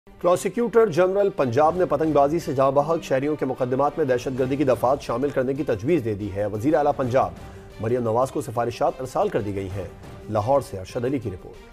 Prosecutor general Punjab ने पतंगबाजी से जाँ बहक शहरियों के मुकदमात में दहशतगर्दी की दफात शामिल करने की तजवीज़ दे दी है। वज़ीर आला पंजाब मरियम नवाज को सिफारिशात अरसाल कर दी गई हैं। लाहौर से अरशद अली की रिपोर्ट।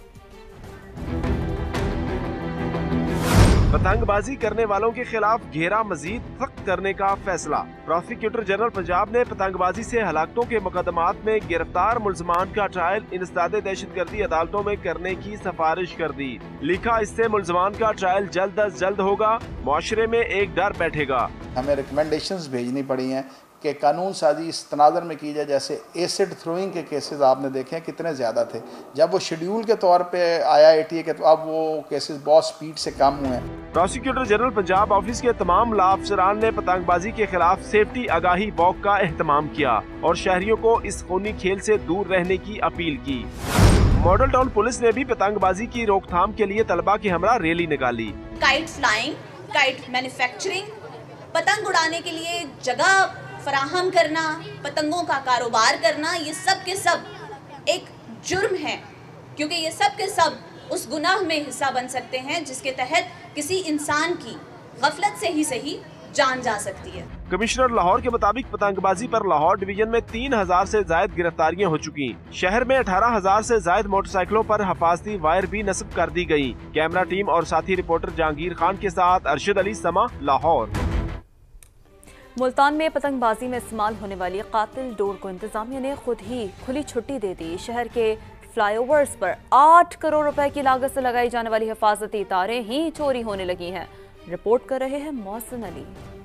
पतंगबाजी करने वालों के खिलाफ घेरा मजीद सख्त करने का फैसला। प्रोसिक्यूटर जनरल पंजाब ने पतंगबाजी से हलाकतों के मुकदमात में गिरफ्तार मुल्जमान का ट्रायल इंसदाद दहशतगर्दी अदालतों में करने की सिफारिश कर दी। लिखा, इससे मुल्जमान का ट्रायल जल्द अज जल्द होगा, मुआशरे में एक डर बैठेगा। हमें रिकमेंडेशंस भेजनी पड़ी हैं कि कानून साजी इस तनाज़र में की जाए। जैसे एसिड थ्रोइंग के केसेस आपने देखे हैं कितने ज़्यादा थे, जब वो शेड्यूल के तौर पे आया ATA के, तो अब वो केसेस बहुत स्पीड से कम हुए हैं। प्रोसिक्यूटर जनरल पंजाब ऑफिस के तमाम ला अफसरान ने पतंगबाजी के खिलाफ सेफ्टी आगाही वॉक का एहतमाम किया और शहरियों को इस खूनी खेल से दूर रहने की अपील की। मॉडल टाउन पुलिस ने भी पतंगबाजी की रोकथाम के लिए तलबा की हमरा रैली निकाली। काइट फ्लाइंग, काइट मैन्युफैक्चरिंग, पतंग उड़ाने के लिए जगह फराहम करना, पतंगों का कारोबार करना, ये सब के सब एक जुर्म है, क्योंकि ये सब के सब उस गुनाह में हिस्सा बन सकते हैं जिसके तहत किसी इंसान की गफलत से ही सही जान जा सकती है। कमिश्नर लाहौर के मुताबिक पतंगबाजी पर लाहौर डिवीजन में 3000 से जायद गिरफ्तारियां हो चुकी। शहर में 18,000 से जायद मोटरसाइकिलों पर हिफाजती वायर भी नस्ब कर दी गयी। कैमरा टीम और साथी रिपोर्टर जहांगीर खान के साथ अरशद अली, समा, लाहौर। मुल्तान में पतंगबाजी में इस्तेमाल होने वाली कातिल डोर को इंतजामिया ने खुद ही खुली छुट्टी दे दी। शहर के फ्लाईओवर्स पर 8 करोड़ रुपए की लागत से लगाई जाने वाली हिफाजती तारें ही चोरी होने लगी हैं। रिपोर्ट कर रहे हैं मोहसिन अली।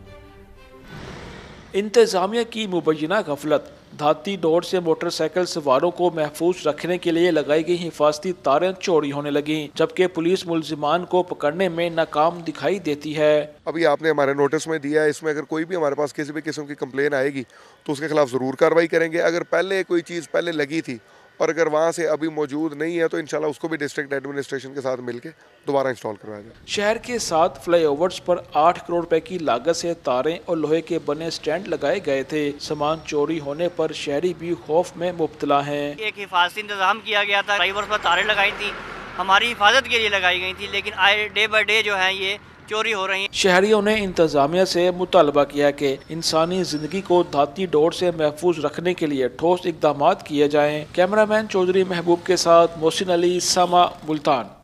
इंतजामिया की मुबैना गफलत, धाती डोर से मोटरसाइकिल सवारों को महफूज रखने के लिए लगाई गई हिफाजती तारें चोरी होने लगी, जबकि पुलिस मुल्जिमान को पकड़ने में नाकाम दिखाई देती है। अभी आपने हमारे नोटिस में दिया है, इसमें अगर कोई भी हमारे पास किसी भी किस्म की कंप्लेन आएगी तो उसके खिलाफ ज़रूर कार्रवाई करेंगे। अगर पहले कोई चीज़ पहले लगी थी और अगर वहाँ से अभी मौजूद नहीं है तो इंशाल्लाह उसको भी डिस्ट्रिक्ट एडमिनिस्ट्रेशन के साथ मिलके दोबारा इंस्टॉल करवाया जाए। शहर के 7 फ्लाईओवर्स पर 8 करोड़ रुपए की लागत से तारें और लोहे के बने स्टैंड लगाए गए थे। सामान चोरी होने पर शहरी भी खौफ में मुब्तला हैं। एक हिफाजती इंतजाम किया गया था, फ्लाईओवर्स पर तारें लगाई थी, हमारी हिफाजत के लिए लगाई गई थी, लेकिन आए डे बाई डे जो है ये चोरी हो रही है। शहरियों ने इंतजामिया से मुतालबा किया कि इंसानी जिंदगी को धाती डोर से महफूज रखने के लिए ठोस इकदाम किए जाएं। कैमरामैन चौधरी महबूब के साथ मोहसिन अली, समा, मुल्तान।